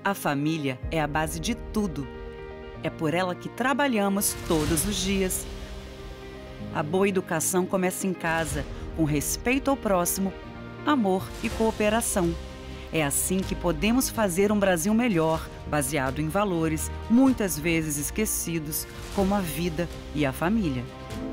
A família é a base de tudo. É por ela que trabalhamos todos os dias. A boa educação começa em casa, com respeito ao próximo, amor e cooperação. É assim que podemos fazer um Brasil melhor, baseado em valores, muitas vezes esquecidos, como a vida e a família.